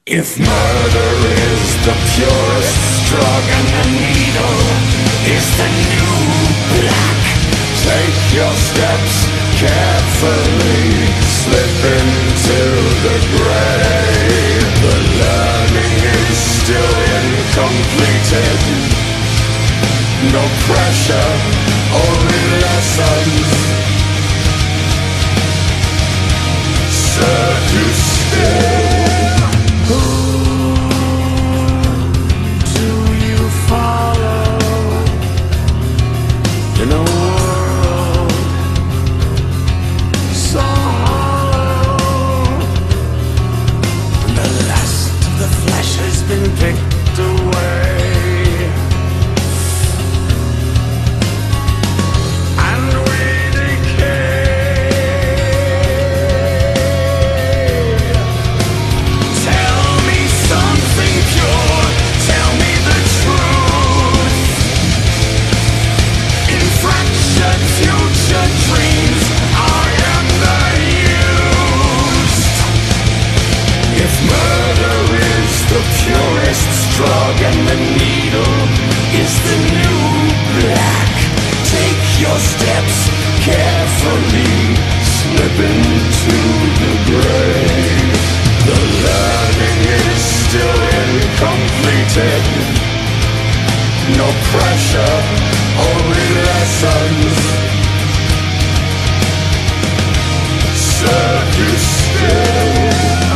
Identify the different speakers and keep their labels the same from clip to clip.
Speaker 1: If murder is the purest drug and the needle is the new black, take your steps carefully, slip into the gray. The learning is still incompleted. No pressure, only lessons serve you still. In a world so hollow, and the last of the flesh has been picked away, and we decay. Tell me something pure, tell me the truth. Fractured future dreams, I am the used. If murder is the purest drug and the needle is the new black, take your steps carefully, slip into the grave. The learning is still incompleted. No pressure, only lessons serve you still.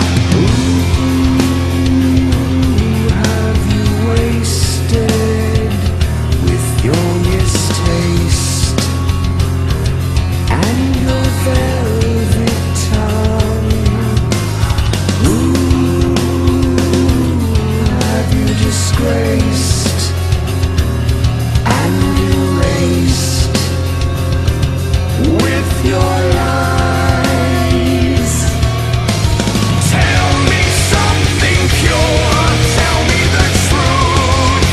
Speaker 1: Ooh, have you wasted with your mistaste and your velvet tongue? Ooh, have you disgraced with your lies? Tell me something pure, tell me the truth.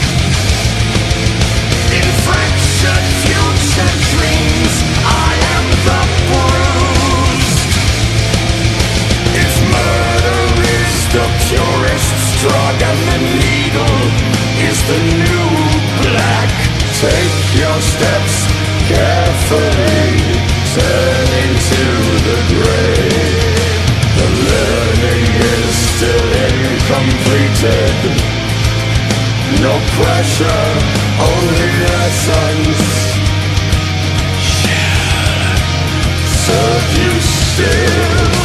Speaker 1: In fractured future dreams, I am the bruised. If murder is the purest drug and the needle is the new black, take your steps carefully, turn into the grave. The learning is still incompleted. No pressure, only lessons shall serve you still.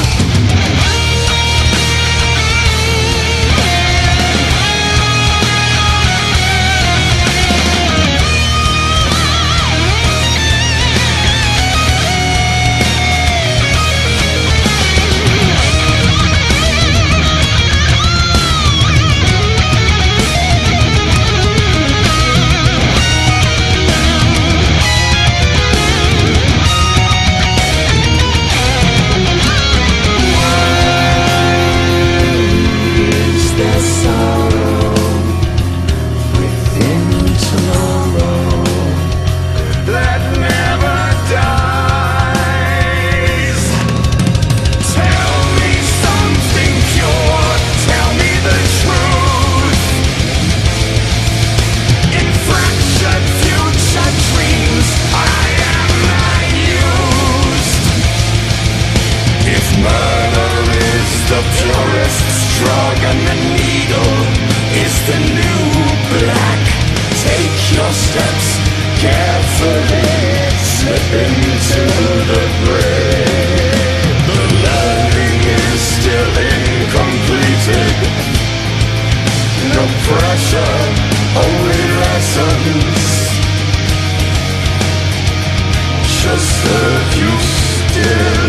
Speaker 1: The purest drug and the needle is the new black. Take your steps carefully, slip into the grave. The learning is still incompleted. No pressure, only lessons shall serve you still.